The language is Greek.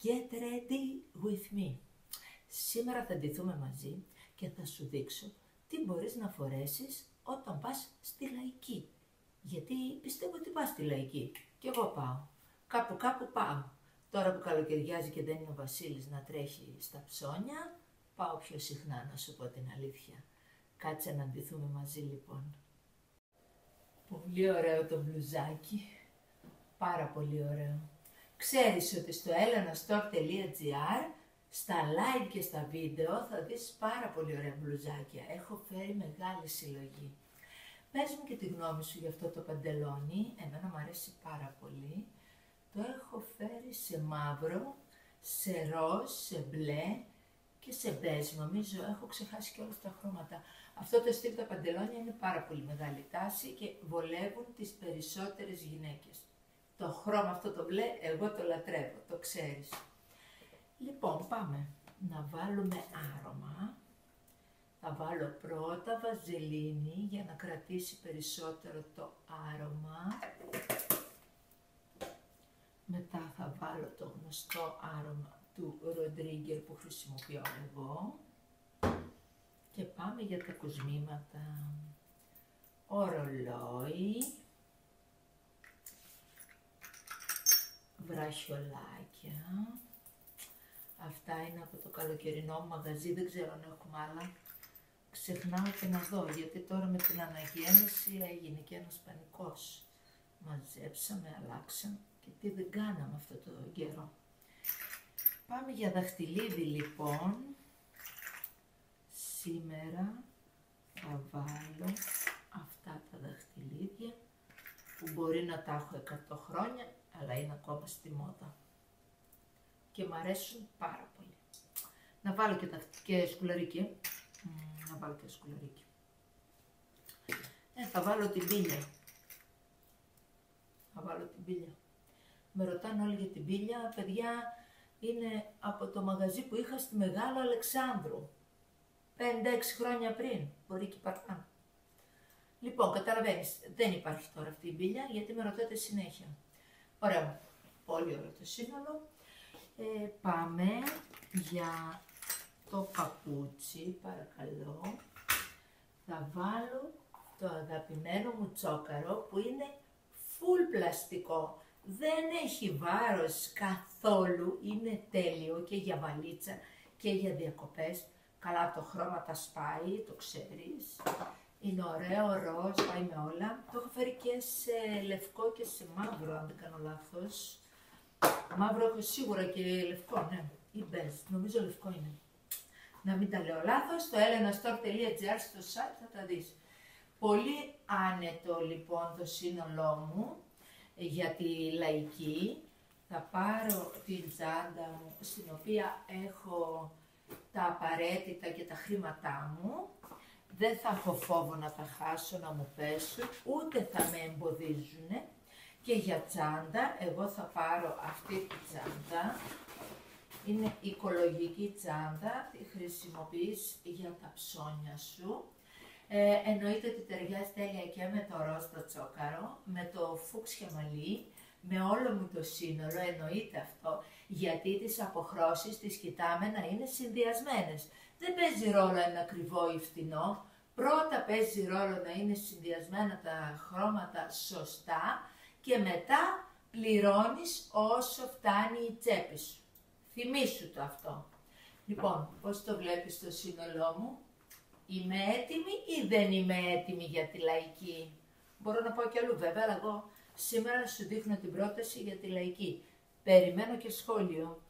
Get ready with me. Σήμερα θα ντυθούμε μαζί και θα σου δείξω τι μπορείς να φορέσεις όταν πας στη Λαϊκή. Γιατί πιστεύω ότι πας στη Λαϊκή. Και εγώ πάω. Κάπου πάω. Τώρα που καλοκαιριάζει και δεν είναι ο Βασίλης να τρέχει στα ψώνια, πάω πιο συχνά, να σου πω την αλήθεια. Κάτσε να ντυθούμε μαζί λοιπόν. Πολύ ωραίο το μπλουζάκι. Πάρα πολύ ωραίο. Ξέρεις ότι στο elenastore.gr στα live και στα βίντεο θα δεις πάρα πολύ ωραία μπλουζάκια. Έχω φέρει μεγάλη συλλογή. Πες μου και τη γνώμη σου για αυτό το παντελόνι. Εμένα μου αρέσει πάρα πολύ. Το έχω φέρει σε μαύρο, σε ροζ, σε μπλε και σε μπέζ. Νομίζω έχω ξεχάσει και όλα τα χρώματα. Αυτό το στυλ τα παντελόνια είναι πάρα πολύ μεγάλη τάση και βολεύουν τις περισσότερες γυναίκες. Το χρώμα αυτό το μπλε, εγώ το λατρεύω, το ξέρεις. Λοιπόν, πάμε να βάλουμε άρωμα. Θα βάλω πρώτα βαζελίνη για να κρατήσει περισσότερο το άρωμα. Μετά θα βάλω το γνωστό άρωμα του Rodriguer που χρησιμοποιώ εγώ. Και πάμε για τα κοσμήματα. Ορολόι. Βραχιολάκια. Αυτά είναι από το καλοκαιρινό μαγαζί, δεν ξέρω αν έχουμε άλλα. Ξεχνάω και να δω, γιατί τώρα με την αναγέννηση έγινε και ένας πανικός. Μαζέψαμε, αλλάξαμε και τι δεν κάναμε αυτό το καιρό. Πάμε για δαχτυλίδι λοιπόν. Σήμερα θα βάλω αυτά τα δαχτυλίδια που μπορεί να τα έχω 100 χρόνια, αλλά είναι ακόμα στη μόδα. Και μου αρέσουν πάρα πολύ. Να βάλω και σκουλαρίκι. Να βάλω και σκουλαρίκι. Θα βάλω την πίλια. Θα βάλω την πίλια. Με ρωτάνε όλοι για την πίλια. Παιδιά, είναι από το μαγαζί που είχα στη Μεγάλο Αλεξάνδρου. 5-6 χρόνια πριν. Μπορεί και παραπάνω. Λοιπόν, καταλαβαίνεις, δεν υπάρχει τώρα αυτή η πίλια γιατί με ρωτάτε συνέχεια. Ωραίο. Πολύ ωραίο το σύνολο. Πάμε για το παπούτσι, παρακαλώ. Θα βάλω το αγαπημένο μου τσόκαρο που είναι full πλαστικό. Δεν έχει βάρος καθόλου, είναι τέλειο και για βαλίτσα και για διακοπές. Καλά, το χρώμα τα σπάει, το ξέρεις. Είναι ωραίο, ροζ, πάει με όλα. Το έχω φέρει και σε λευκό και σε μαύρο, αν δεν κάνω λάθος. Μαύρο έχω σίγουρα και λευκό, ναι. Ή μπέζ, νομίζω λευκό είναι. Να μην τα λέω λάθος, στο elenastore.gr στο site θα τα δεις. Πολύ άνετο λοιπόν το σύνολό μου για τη Λαϊκή. Θα πάρω την τσάντα μου, στην οποία έχω τα απαραίτητα και τα χρήματά μου. Δεν θα έχω φόβο να τα χάσω, να μου πέσουν, ούτε θα με εμποδίζουν. Και για τσάντα, εγώ θα πάρω αυτή τη τσάντα. Είναι οικολογική τσάντα, τη χρησιμοποιείς για τα ψώνια σου. Εννοείται ότι ταιριάζει τέλεια και με το ροζ το τσόκαρο, με το φούξια μαλλί, με όλο μου το σύνολο, εννοείται αυτό, γιατί τις αποχρώσεις τις κοιτάμε να είναι συνδυασμένες. Δεν παίζει ρόλο ένα ακριβό ή φθηνό, πρώτα παίζει ρόλο να είναι συνδυασμένα τα χρώματα σωστά και μετά πληρώνεις όσο φτάνει η τσέπη σου. Θυμήσου το αυτό. Λοιπόν, πώς το βλέπεις το σύνολό μου? Είμαι έτοιμη ή δεν είμαι έτοιμη για τη Λαϊκή? Μπορώ να πάω κι αλλού βέβαια, αλλά εγώ σήμερα σου δείχνω την πρόταση για τη Λαϊκή. Περιμένω και σχόλιο.